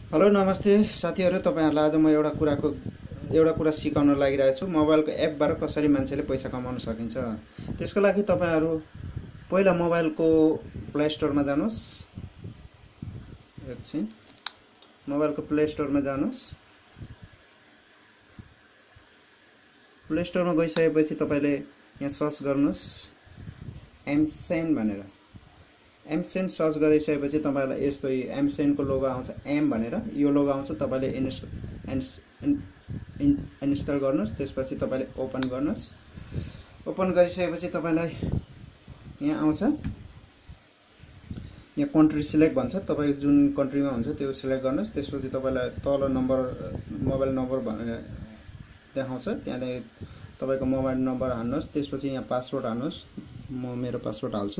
Hello नमस्ते साथीहरु, तपाईहरुलाई आज म एउटा कुरा सिकाउन लागिरहेको छु। मोबाइलको एपबाट कसरी मान्छेले पैसा कमाउन सकिन्छ। त्यसको लागि तपाईहरु पहिला मोबाइलको प्ले स्टोरमा जानुस्। एकछिन मोबाइलको प्ले स्टोरमा जानुस्। प्ले स्टोरमा गइसकेपछि तपाईले यहाँ सर्च गर्नुस् एमसेन भनेर। एमसेन सर्च गरिसकेपछि तपाईलाई यस्तो एमसेन को लोगो आउँछ, एम भनेर यो लोगो आउँछ। तपाईले इन्स्टल गर्नुस्। त्यसपछि तपाईले ओपन गर्नुस्। ओपन गरिसकेपछि तपाईलाई यहाँ आउँछ, यहाँ कन्ट्री सिलेक्ट भन्छ। तपाई जुन कन्ट्रीमा हुन्छ त्यो सिलेक्ट गर्नुस्। त्यसपछि तपाईलाई तल नम्बर मोबाइल नम्बर भनेर देखाउँछ। त्यहाँदेखि तपाईको मोबाइल नम्बर हाल्नुस्। त्यसपछि यहाँ पासवर्ड हाल्नुस्। म मेरो पासवर्ड हाल्छु।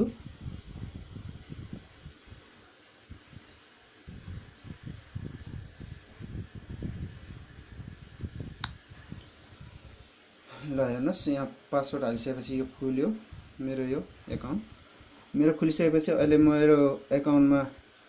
ल हेर्नुस्, यहाँ पासवर्ड हालिसकेपछि यो खुल्यो मेरो यो एकाउन्ट। मेरो खुलिसकेपछि अहिले मेरो एकाउन्टमा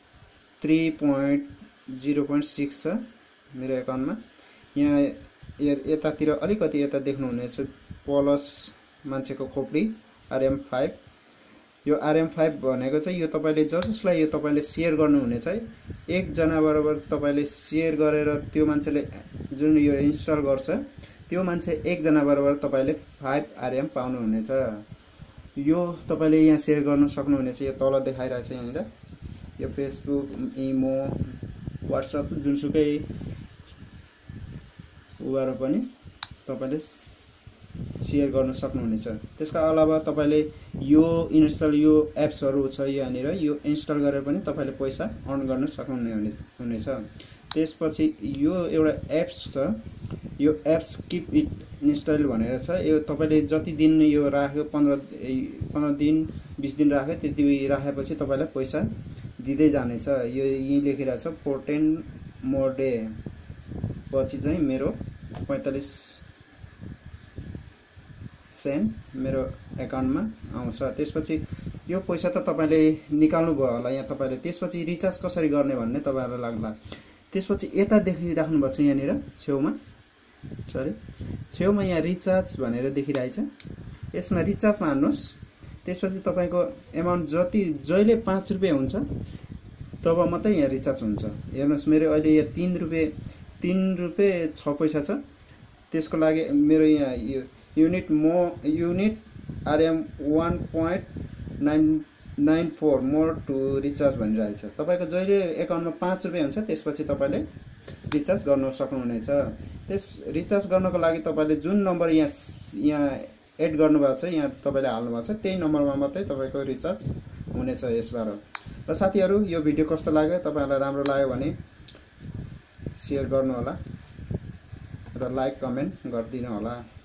3.0.6 छ मेरो एकाउन्टमा। यहाँ यतातिर अलिकति यता देख्नुहुनेछ प्लस मान्छेको खोपडी RM5। यो RM5 भनेको चाहिँ यो तपाईले जसलाई यो तपाईले शेयर गर्नुहुनेछ है, एक जना बराबर तपाईले शेयर गरेर त्यो मान्छेले जुन यो इन्स्टल गर्छ त्यो मान्छे एक जना बराबर तपाईले 5 RM पाउनुहुनेछ। यो तपाईले यहाँ शेयर गर्न सक्नुहुनेछ। यो तल देखाइरहेछ यहाँनिर यो फेसबुक, इमो, व्हाट्सएप जुनसुकै उबाट पनि तपाईले शेयर गर्न सक्नुहुनेछ। त्यसका अलावा तपाईले यो एप्सहरु छ यहाँनिर, यो इन्स्टल गरेर पनि तपाईले पैसा अर्न गर्न सक्नुहुनेछ। त्यसपछि यो एउटा एप्स छ, यो एप्स कीप इट इन्स्टल भनेर छ। यो तपाईले जति दिन यो राख्यो 15 दिन 20 दिन राख्यो, त्यति राखेपछि तपाईलाई पैसा दिँदै जानेछ। यो यही लेखिरहेछ 14 मोर डे। पछि चाहिँ मेरो 45 सेन्ट मेरो एकाउन्टमा आउँछ। त्यसपछि यो पैसा त तपाईले निकाल्नु भयो होला यहाँ तपाईले। त्यसपछि रिचार्ज कसरी गर्ने भन्ने तपाईहरुलाई लाग्ला। त्यसपछि यता देखिराख्नु भएको छ यहाँनिर छेउमा यहाँ रिचार्ज भनेर देखिरहेछ। यसमा रिचार्जमा हान्नुस्। त्यसपछि तपाईको अमाउन्ट जहिले 5 रुपैयाँ हुन्छ तब मात्रै यहाँ रिचार्ज हुन्छ। हेर्नुस् मेरो अहिले यहाँ 3 रुपैयाँ 6 पैसा छ। त्यसको लागि मेरो यहाँ यो unit RM 1.994 more to recharge भनिरहेछ। तपाईको जहिले एकाउन्टमा 5 रुपैयाँ हुन्छ त्यसपछि तपाईले रिचार्ज गर्न सक्नुहुनेछ। त्यस रिचार्ज गर्नको लागि तपाईले जुन नम्बर यहाँ एड गर्नुभएको छ, यहाँ तपाईले हाल्नु भएको छ, त्यही नम्बरमा मात्रै तपाईको रिचार्ज हुनेछ यसबाट। र साथीहरु, यो भिडियो कस्तो लाग्यो? तपाईहरुलाई राम्रो लाग्यो भने शेयर गर्नु होला र लाइक कमेन्ट गरिदिनु होला।